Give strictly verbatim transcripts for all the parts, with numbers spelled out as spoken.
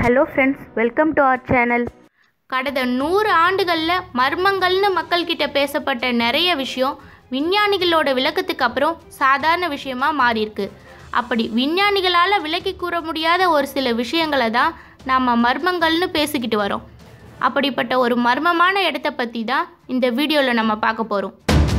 Hello friends, welcome to our channel. கடந்த நூறு ஆண்டுகளில் மர்மங்கள்னு மக்கள்கிட்ட பேசப்பட்ட நிறைய விஷயம் விஞ்ஞானிகளோட விளக்கத்துக்கு அப்புறம் சாதாரண விஷயமா மாறியிருக்கு. அப்படி விஞ்ஞானிகளால் விளக்கி கூற முடியாத ஒரு சில விஷயங்களை தான் நாம் மர்மங்கள்னு பேசிக்கிட்டு வரோம். அப்படிப்பட்ட ஒரு மர்மமான இடத்தை பற்றி தான் இந்த வீடியோவில் நம்ம பார்க்க போகிறோம்.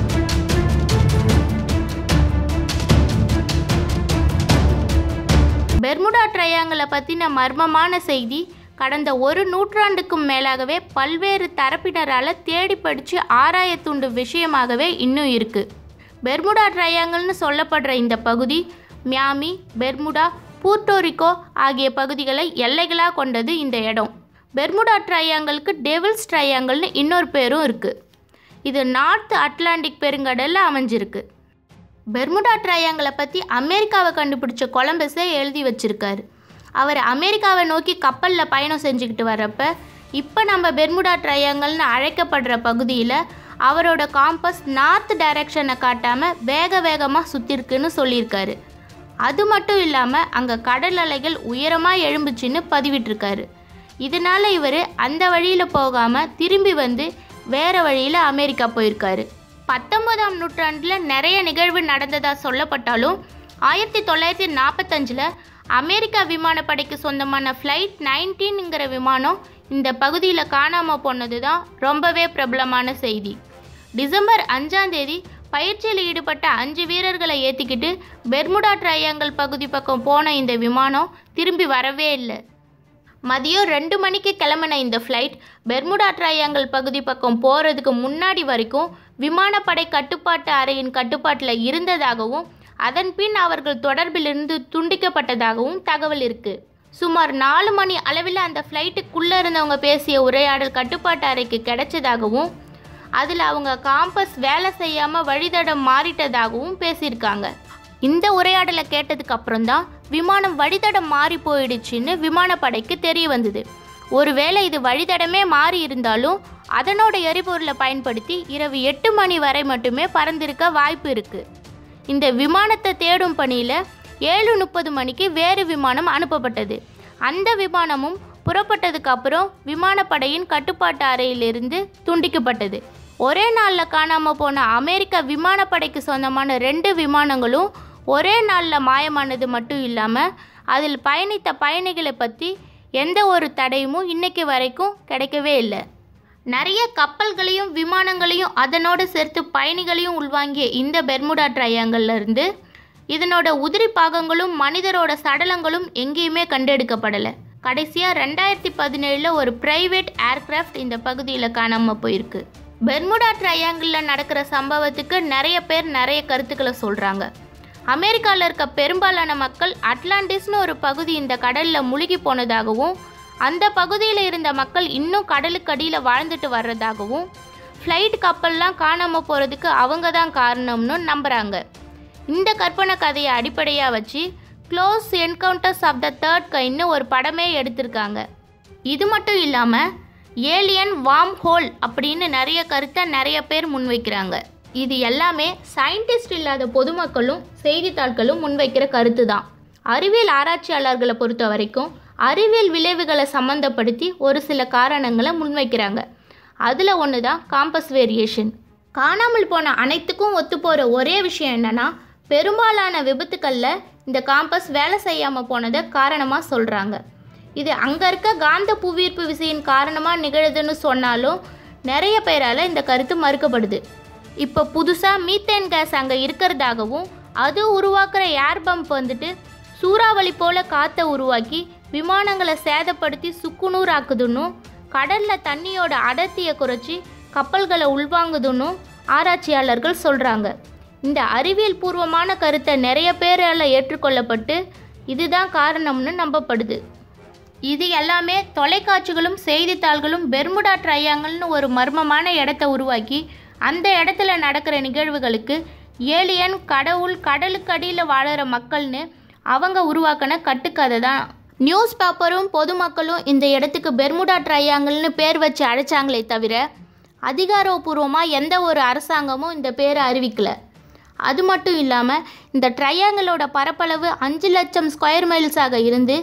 பெர்முடா ட்ரையாங்கிளை பற்றின மர்மமான செய்தி கடந்த ஒரு நூற்றாண்டுக்கும் மேலாகவே பல்வேறு தரப்பினரால் தேடி படித்து ஆராய தூண்டும் விஷயமாகவே இன்னும் இருக்குது. பெர்முடா ட்ரையாங்கிள்னு சொல்லப்படுற இந்த பகுதி மியாமி, பெர்முடா, பூர்ட்டோரிக்கோ ஆகிய பகுதிகளை எல்லைகளாக கொண்டது இந்த இடம். பெர்முடா ட்ரையாங்கிளுக்கு டெவில்ஸ் ட்ரையாங்கிள்னு இன்னொரு பேரும் இருக்குது. இது நார்த் அட்லாண்டிக் பெருங்கடலில் அமைஞ்சிருக்கு. பெர்முடா ட்ரையாங்கிளை பற்றி அமெரிக்காவை கண்டுபிடிச்ச கொலம்பஸே எழுதி வச்சிருக்காரு. அவர் அமெரிக்காவை நோக்கி கப்பலில் பயணம் செஞ்சுக்கிட்டு வர்றப்ப இப்போ நம்ம பெர்முடா ட்ரையாங்கிள்னு அழைக்கப்படுற பகுதியில் அவரோட காம்பஸ் நார்த் டைரக்ஷனை காட்டாமல் வேக வேகமாக சுற்றிருக்குன்னு சொல்லியிருக்காரு. அது மட்டும் இல்லாமல் அங்கே கடல் அலைகள் உயரமாக எழும்புச்சின்னு பதிவிட்டிருக்காரு. இதனால் இவர் அந்த வழியில் போகாமல் திரும்பி வந்து வேறு வழியில் அமெரிக்கா போயிருக்காரு. பத்தொன்பதாம் நூற்றாண்டில் நிறைய நிகழ்வு நடந்ததாக சொல்லப்பட்டாலும் ஆயிரத்தி தொள்ளாயிரத்தி நாற்பத்தஞ்சில் அமெரிக்கா விமானப்படைக்கு சொந்தமான ஃப்ளைட் நைன்டீன்ங்கிற விமானம் இந்த பகுதியில் காணாமல் போனது தான் ரொம்பவே பிரபலமான செய்தி. டிசம்பர் அஞ்சாம் தேதி பயிற்சியில் ஈடுபட்ட அஞ்சு வீரர்களை ஏற்றிக்கிட்டு பெர்முடா ட்ரையாங்கிள் பகுதி பக்கம் போன இந்த விமானம் திரும்பி வரவே இல்லை. மதியம் ரெண்டு மணிக்கு கிளம்பின இந்த ஃப்ளைட் பெர்முடா ட்ரையாங்கிள் பகுதி பக்கம் போகிறதுக்கு முன்னாடி வரைக்கும் விமானப்படை கட்டுப்பாட்டு அறையின் கட்டுப்பாட்டில் இருந்ததாகவும் அதன் பின் அவர்கள் தொடர்பிலிருந்து துண்டிக்கப்பட்டதாகவும் தகவல் இருக்குது. சுமார் நாலு மணி அளவில் அந்த ஃப்ளைட்டுக்குள்ளே இருந்தவங்க பேசிய உரையாடல் கட்டுப்பாட்டு அறைக்கு கிடைச்சதாகவும் அதில் அவங்க காம்பஸ் வேலை செய்யாமல் வழித்தடம் மாறிட்டதாகவும் பேசியிருக்காங்க. இந்த உரையாடலை கேட்டதுக்கு அப்புறம்தான் விமானம் வழித்தடம் மாறி போயிடுச்சுன்னு விமானப்படைக்கு தெரிய வந்தது. ஒருவேளை இது வழித்தடமே மாறி இருந்தாலும் அதனோட எரிபொருளை பயன்படுத்தி இரவு எட்டு மணி வரை மட்டுமே பறந்திருக்க வாய்ப்பு இருக்குது. இந்த விமானத்தை தேடும் பணியில் ஏழு முப்பது மணிக்கு வேறு விமானம் அனுப்பப்பட்டது. அந்த விமானமும் புறப்பட்டதுக்கு அப்புறம் விமானப்படையின் கட்டுப்பாட்டு அறையிலிருந்து துண்டிக்கப்பட்டது. ஒரே நாளில் காணாமல் போன அமெரிக்க விமானப்படைக்கு சொந்தமான ரெண்டு விமானங்களும் ஒரே நாளில் மாயமானது மட்டும் இல்லாமல் அதில் பயணித்த பயணிகளை பற்றி எந்த ஒரு தடையும் இன்னைக்கு வரைக்கும் கிடைக்கவே இல்லை. நிறைய கப்பல்களையும் விமானங்களையும் அதனோடு சேர்த்து பயணிகளையும் உள்வாங்கிய இந்த பெர்முடா ட்ரையாங்கிள்லேருந்து இதனோட உதிரி பாகங்களும் மனிதரோட சடலங்களும் எங்கேயுமே கண்டெடுக்கப்படலை. கடைசியாக ரெண்டாயிரத்தி பதினேழில் ஒரு பிரைவேட் ஏர்கிராஃப்ட் இந்த பகுதியில் காணாமல் போயிருக்கு. பெர்முடா ட்ரையாங்கிளில் நடக்கிற சம்பவத்துக்கு நிறைய பேர் நிறைய கருத்துக்களை சொல்கிறாங்க. அமெரிக்காவில் இருக்க பெரும்பாலான மக்கள் அட்லாண்டிஸ்னு ஒரு பகுதி இந்த கடலில் முழுகி போனதாகவும் அந்த பகுதியில் இருந்த மக்கள் இன்னும் கடலுக்கு அடியில் வாழ்ந்துட்டு வர்றதாகவும் ஃப்ளைட் கப்பல்லாம் காணாமல் போகிறதுக்கு அவங்க தான் காரணம்னு நம்புகிறாங்க. இந்த கற்பனை கதையை அடிப்படையாக வச்சு close encounters of the third கைன்னு ஒரு படமே எடுத்திருக்காங்க. இது மட்டும் இல்லாமல் ஏலியன் வார்ம் ஹோல் அப்படின்னு நிறைய கருத்தை நிறைய பேர் முன்வைக்கிறாங்க. இது எல்லாமே சயின்டிஸ்ட் இல்லாத பொதுமக்களும் செய்தித்தாள்களும் முன்வைக்கிற கருத்து தான். அறிவியல் ஆராய்ச்சியாளர்களை பொறுத்த வரைக்கும் அறிவியல் விளைவுகளை சம்மந்தப்படுத்தி ஒரு சில காரணங்களை முன்வைக்கிறாங்க. அதில் ஒன்று தான் காம்பஸ் வேரியேஷன். காணாமல் போன அனைத்துக்கும் ஒத்து போகிற ஒரே விஷயம் என்னென்னா பெரும்பாலான விபத்துக்களில் இந்த காம்பஸ் வேலை செய்யாமல் போனதை காரணமாக சொல்கிறாங்க. இது அங்கே இருக்க காந்த புவியீர்ப்பு விசையின் காரணமாக நிகழுதுன்னு சொன்னாலும் நிறைய பேரால் இந்த கருத்து மறுக்கப்படுது. இப்போ புதுசாக மீத்தேன் கேஸ் அங்கே இருக்கிறதாகவும் அது உருவாக்குற ஏர் பம்ப் வந்துட்டு சூறாவளி போல் காற்றை உருவாக்கி விமானங்களை சேதப்படுத்தி சுக்குநூறு ஆக்குதுன்னு கடலில் தண்ணியோட அடர்த்தியை குறைச்சி கப்பல்களை உள்வாங்குதுன்னு ஆராய்ச்சியாளர்கள் சொல்கிறாங்க. இந்த அறிவியல் பூர்வமான கருத்தை நிறைய பேரால் ஏற்றுக்கொள்ளப்பட்டு இதுதான் காரணம்னு நம்பப்படுது. இது எல்லாமே தொலைக்காட்சிகளும் செய்தித்தாள்களும் பெர்முடா ட்ரையாங்கிள்னு ஒரு மர்மமான இடத்தை உருவாக்கி அந்த இடத்துல நடக்கிற நிகழ்வுகளுக்கு ஏலியன், கடவுள், கடலுக்கு அடியில் வாழற மக்கள்னு அவங்க உருவாக்கின கட்டுக்கதை தான். நியூஸ் பேப்பரும் பொதுமக்களும் இந்த இடத்துக்கு பெர்முடா ட்ரையாங்கிள்னு பேர் வச்சு அழைச்சாங்களே தவிர அதிகாரப்பூர்வமாக எந்த ஒரு அரசாங்கமும் இந்த பேரை அறிவிக்கலை. அது மட்டும் இல்லாமல் இந்த ட்ரையாங்கிளோட பரப்பளவு அஞ்சு லட்சம் ஸ்கொயர் மைல்ஸாக இருந்து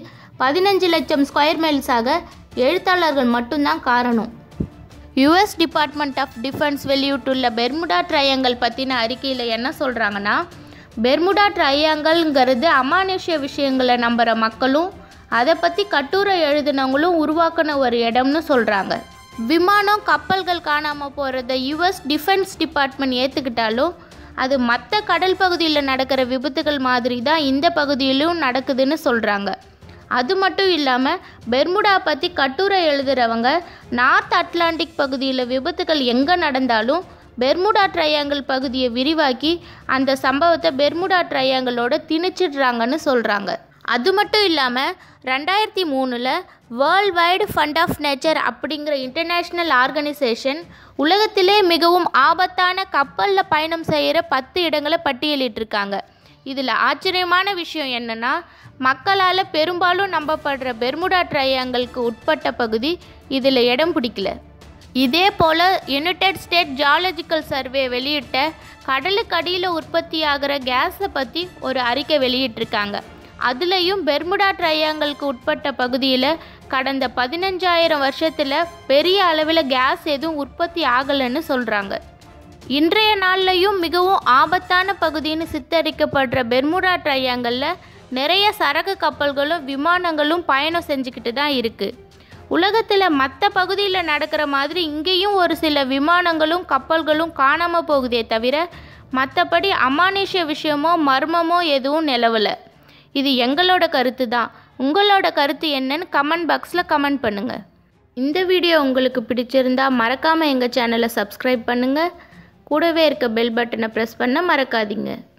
பதினஞ்சு லட்சம் ஸ்கொயர் மைல்ஸாக எழுத்தாளர்கள் மட்டும்தான் காரணம். யுஎஸ் டிபார்ட்மெண்ட் ஆஃப் டிஃபென்ஸ் வெளியிட்டுள்ள பெர்முடா ட்ரையாங்கிள் பற்றின அறிக்கையில் என்ன சொல்கிறாங்கன்னா, பெர்முடா ட்ரையாங்கிள்ங்கிறது அமானுஷ்ய விஷயங்களை நம்புகிற மக்களும் அதை பற்றி கட்டுரை எழுதினவங்களும் உருவாக்கின ஒரு இடம்னு சொல்கிறாங்க. விமானம் கப்பல்கள் காணாமல் போகிறத யுஎஸ் டிஃபென்ஸ் டிபார்ட்மெண்ட் ஏற்றுக்கிட்டாலும் அது மற்ற கடல் பகுதியில் நடக்கிற விபத்துகள் மாதிரி தான் இந்த பகுதியிலும் நடக்குதுன்னு சொல்கிறாங்க. அது மட்டும் இல்லாமல் பெர்முடா பற்றி கட்டுரை எழுதுகிறவங்க நார்த் அட்லாண்டிக் பகுதியில் விபத்துகள் எங்கே நடந்தாலும் பெர்முடா ட்ரையாங்கிள் பகுதியை விரிவாக்கி அந்த சம்பவத்தை பெர்முடா ட்ரையாங்கிளோட திணிச்சிடுறாங்கன்னு சொல்கிறாங்க. அது மட்டும் இல்லாமல் ரெண்டாயிரத்தி மூணில் world wide fund of nature அப்படிங்கிற இன்டர்நேஷ்னல் ஆர்கனைசேஷன் உலகத்திலே மிகவும் ஆபத்தான கப்பலில் பயணம் செய்கிற பத்து இடங்களை பட்டியலிட்டிருக்காங்க. இதில் ஆச்சரியமான விஷயம் என்னென்னா, மக்களால் பெரும்பாலும் நம்பப்படுற பெர்முடா ட்ரையாங்கிளுக்கு உட்பட்ட பகுதி இதில் இடம் பிடிக்கல. இதே போல் யுனைடெட் ஸ்டேட் ஜியாலஜிக்கல் சர்வே வெளியிட்ட கடலுக்கு அடியில் உற்பத்தியாகிற கேஸை பற்றி ஒரு அறிக்கை வெளியிட்டிருக்காங்க. அதுலேயும் பெர்முடா ட்ரையாங்கிளுக்கு உட்பட்ட பகுதியில் கடந்த பதினஞ்சாயிரம் வருஷத்தில் பெரிய அளவில் கேஸ் எதுவும் உற்பத்தி ஆகலைன்னு சொல்கிறாங்க. இன்றைய நாள்லையும் மிகவும் ஆபத்தான பகுதின்னு சித்தரிக்கப்படுற பெர்முடா ட்ரையாங்கிளில் நிறைய சரக்கு கப்பல்களும் விமானங்களும் பயணம் செஞ்சுக்கிட்டு தான் இருக்குது. உலகத்தில் மற்ற பகுதியில் நடக்கிற மாதிரி இங்கேயும் ஒரு சில விமானங்களும் கப்பல்களும் காணாமல் போகுதே தவிர மற்றபடி அமானுஷ்ய விஷயமோ மர்மமோ எதுவும் நிலவலை. இது எங்களோட கருத்து தான். உங்களோட கருத்து என்னன்னு கமெண்ட் பாக்ஸில் கமெண்ட் பண்ணுங்கள். இந்த வீடியோ உங்களுக்கு பிடிச்சிருந்தா மறக்காமல் எங்கள் சேனலை சப்ஸ்கிரைப் பண்ணுங்கள். கூடவே இருக்க பெல் பட்டனை ப்ரெஸ் பண்ண மறக்காதீங்க.